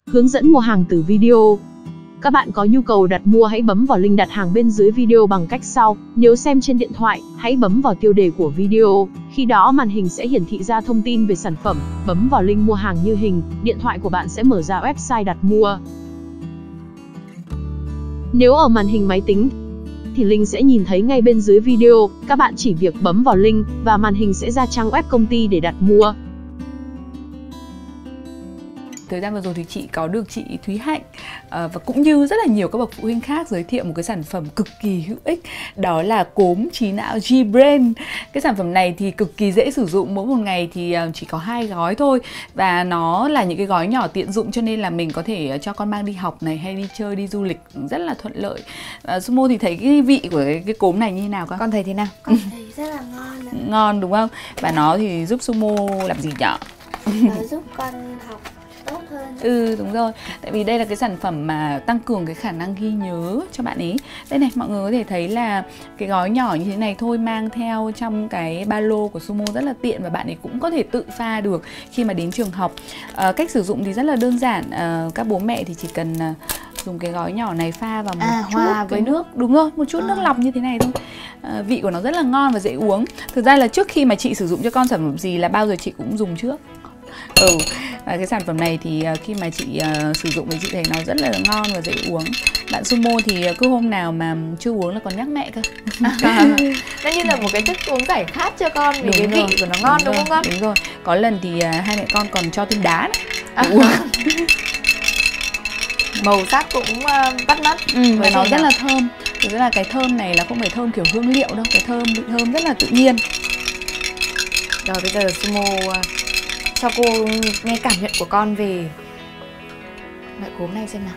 Hướng dẫn mua hàng từ video. Các bạn có nhu cầu đặt mua hãy bấm vào link đặt hàng bên dưới video bằng cách sau. Nếu xem trên điện thoại, hãy bấm vào tiêu đề của video. Khi đó màn hình sẽ hiển thị ra thông tin về sản phẩm. Bấm vào link mua hàng như hình, điện thoại của bạn sẽ mở ra website đặt mua. Nếu ở màn hình máy tính thì link sẽ nhìn thấy ngay bên dưới video. Các bạn chỉ việc bấm vào link và màn hình sẽ ra trang web công ty để đặt mua. Thời gian vừa rồi thì chị có được chị Thúy Hạnh và cũng như rất là nhiều các bậc phụ huynh khác giới thiệu một cái sản phẩm cực kỳ hữu ích, đó là cốm trí não G-Brain. Cái sản phẩm này thì cực kỳ dễ sử dụng, mỗi một ngày thì chỉ có 2 gói thôi, và nó là những cái gói nhỏ tiện dụng, cho nên là mình có thể cho con mang đi học này hay đi chơi, đi du lịch rất là thuận lợi. Sumo thì thấy cái vị của cái cốm này như thế nào con thấy thế nào? Con thấy rất là ngon. Ngon đúng không? Và nó thì giúp Sumo làm gì nhở? Nó giúp con học tốt hơn. Đúng rồi, tại vì đây là cái sản phẩm mà tăng cường cái khả năng ghi nhớ cho bạn ấy. Đây này, mọi người có thể thấy là cái gói nhỏ như thế này thôi, mang theo trong cái ba lô của Sumo rất là tiện, và bạn ấy cũng có thể tự pha được khi mà đến trường học. Cách sử dụng thì rất là đơn giản, các bố mẹ thì chỉ cần dùng cái gói nhỏ này pha vào một chút với nước, đúng rồi, một chút nước lọc như thế này thôi. Vị của nó rất là ngon và dễ uống. Thực ra là trước khi mà chị sử dụng cho con sản phẩm gì là bao giờ chị cũng dùng trước. Và cái sản phẩm này thì khi mà chị sử dụng thì chị thấy nó rất là ngon và dễ uống. Bạn Sumo thì cứ hôm nào mà chưa uống là còn nhắc mẹ cơ. Nó như là một cái thức uống giải khát cho con vì cái vị của nó ngon, đúng không con? Đúng rồi, có lần thì hai mẹ con còn cho thêm đá để uống. Màu sắc cũng bắt mắt. Và nó rất là thơm. Thực ra là cái thơm này là không phải thơm kiểu hương liệu đâu, cái thơm rất là tự nhiên. Rồi bây giờ Sumo cho cô nghe cảm nhận của con về loại cốm này xem nào.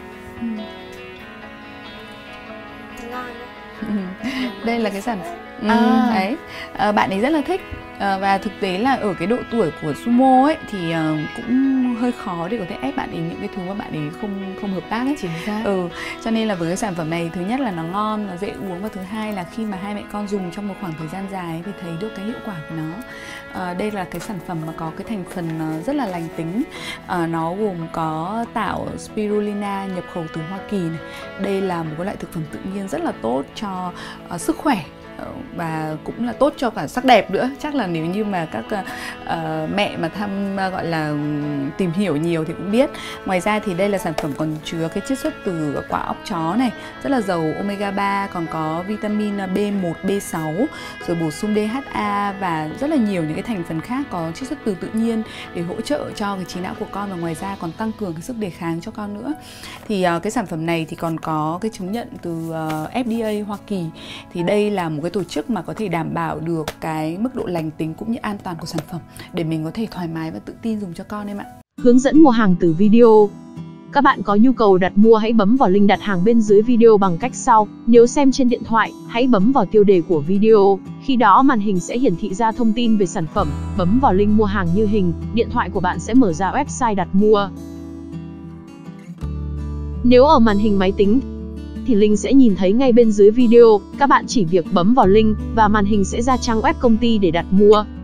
Ngon. Đây là cái sản đấy, bạn ấy rất là thích. Và thực tế là ở cái độ tuổi của Sumo ấy thì cũng hơi khó để có thể ép bạn ấy những cái thứ mà bạn ấy không hợp tác ấy. Chính xác. Cho nên là với cái sản phẩm này, thứ nhất là nó ngon, nó dễ uống, và thứ hai là khi mà hai mẹ con dùng trong một khoảng thời gian dài ấy, thì thấy được cái hiệu quả của nó. Đây là cái sản phẩm mà có cái thành phần rất là lành tính. Nó gồm có tảo spirulina nhập khẩu từ Hoa Kỳ này. Đây là một cái loại thực phẩm tự nhiên rất là tốt cho sức khỏe, và cũng là tốt cho cả sắc đẹp nữa. Chắc là nếu như mà các mẹ mà gọi là tìm hiểu nhiều thì cũng biết. Ngoài ra thì đây là sản phẩm còn chứa cái chiết xuất từ quả óc chó này, rất là giàu omega 3, còn có vitamin B1, B6, rồi bổ sung DHA và rất là nhiều những cái thành phần khác có chiết xuất từ tự nhiên để hỗ trợ cho cái trí não của con, và ngoài ra còn tăng cường cái sức đề kháng cho con nữa. Thì cái sản phẩm này thì còn có cái chứng nhận từ FDA Hoa Kỳ. Thì đây là một cái tổ chức mà có thể đảm bảo được cái mức độ lành tính cũng như an toàn của sản phẩm để mình có thể thoải mái và tự tin dùng cho con em ạ. Hướng dẫn mua hàng từ video. Các bạn có nhu cầu đặt mua hãy bấm vào link đặt hàng bên dưới video bằng cách sau. Nếu xem trên điện thoại, hãy bấm vào tiêu đề của video. Khi đó màn hình sẽ hiển thị ra thông tin về sản phẩm. Bấm vào link mua hàng như hình, điện thoại của bạn sẽ mở ra website đặt mua. Nếu ở màn hình máy tính thì link sẽ nhìn thấy ngay bên dưới video. Các bạn chỉ việc bấm vào link và màn hình sẽ ra trang web công ty để đặt mua.